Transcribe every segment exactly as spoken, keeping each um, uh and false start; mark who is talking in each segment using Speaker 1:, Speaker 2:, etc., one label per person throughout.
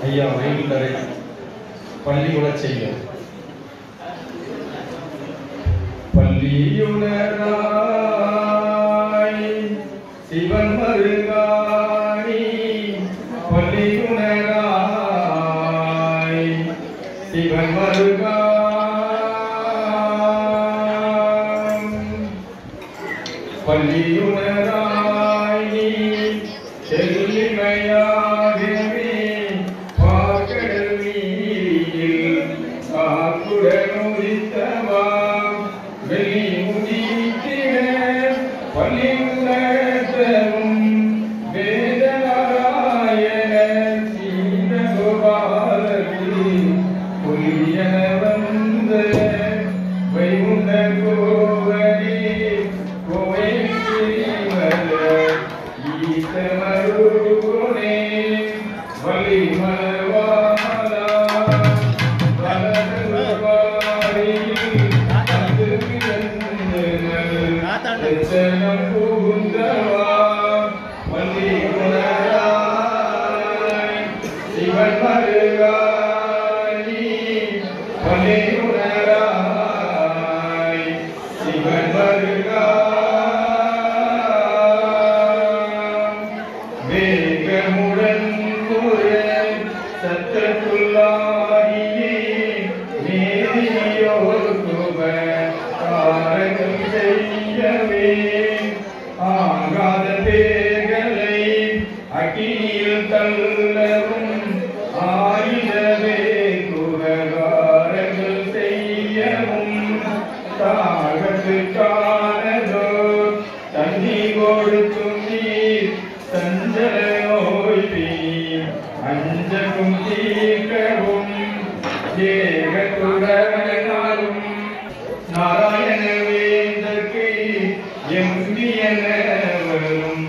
Speaker 1: ஐயா வைகுண்டரை பள்ளிகூட செய்ய பள்ளியுணராய் சிவன் மருகாணி பள்ளியுணராய் சிவன் மருகா பள்ளியுணராய் நீ செல்லிமையாகவே பாக்கடல் நீரில் காக்குடனுரித்தவா வெளி முடித்திட பள்ளியுணர்த்தவும் வேதநாராயண சீதகோபாலத்தில் புலியன வந்த வைகுண்ட கோவனே ஈசமருகுணே வலி மலவாலா வலதுவாரியில் அது விழுந்தனல் புகுந்தவா வலி உணராய் சிவன் மருகாணி வலி உணராய் சிவன் மருகா வேகமுடன் குரல் சத்தத்துள்ளாகியே நேரியோர் குப காரகம் செய்யவே ஆகாத பேர்களை அகில் தள்ளவும் ஆயுதவே குபகாரங்கள் செய்யவும் தாகத்துக்கானதோ தண்ணி கொடுத்தும் நீர் சஞ்சலோய்வி அஞ்சகும் தீர்க்கவும் ஏகத்துடனாலும் நாராயண வேந்தற்கு எம்பியனவரும்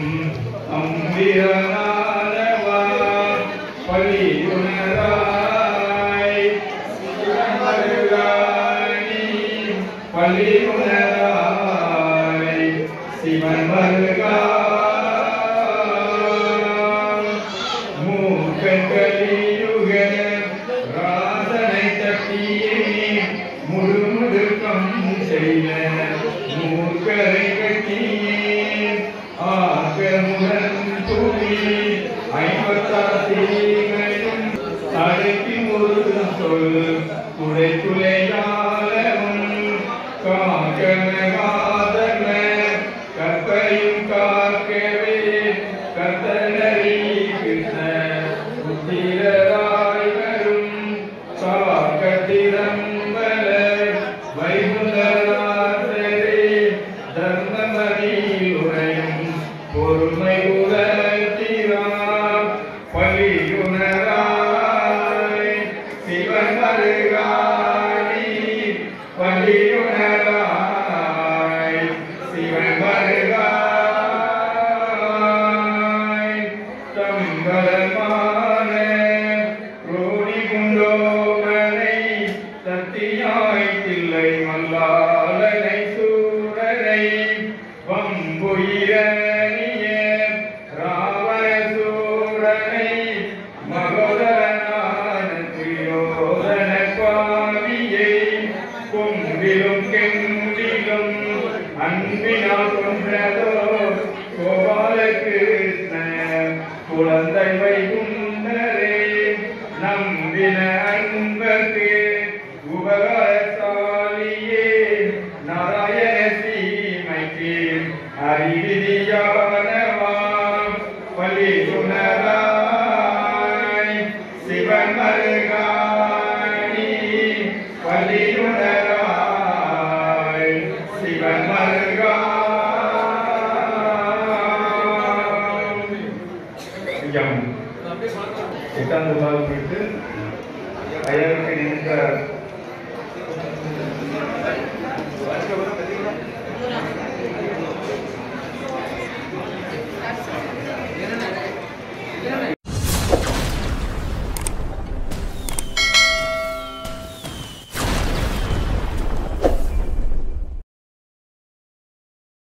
Speaker 1: அம்பிரனானவா பள்ளியுணராய் மருகாணி பள்ளியுணராய் சிவன் மருகா கலியுக ராதனை தட்டியே முழுமுழுக்கம் செய்த மூர்க்கரை கட்டியே ஆகமுடன் துணி ஐம்பத்தாசீமையும் அடைக்கி முருகன் சொல் துளை துளையாலும் காக்கனகாதன கற்பையும் காக்கவே கர்த்தனரி கிருஷ்ண புத்திரராய் வரும் காக்கத்திரம்பல வைகுண்டநாதரே தர்மமதியில் உரையும் பொறுமை உலத்திராம் பள்ளியுணராய் சிவன் மருகாணி பள்ளியுணராய் சிவன் மருகா தம்பரமான ரோடி குண்டோமனை சத்தியாய் தில்லை மல்லாலனை சூரனை வம்புயிரணிய ராவண சூரனை மகோதரனான துரியோதன பாவியை கொம்பிலும் கெண்டிலும் அன்பினால் கொன்றதோ கோபாலகிருஷ்ண குழந்தை வைகுண்டரே நம்பின அன்பர்க்கு உபகாரசாலியே நாராயண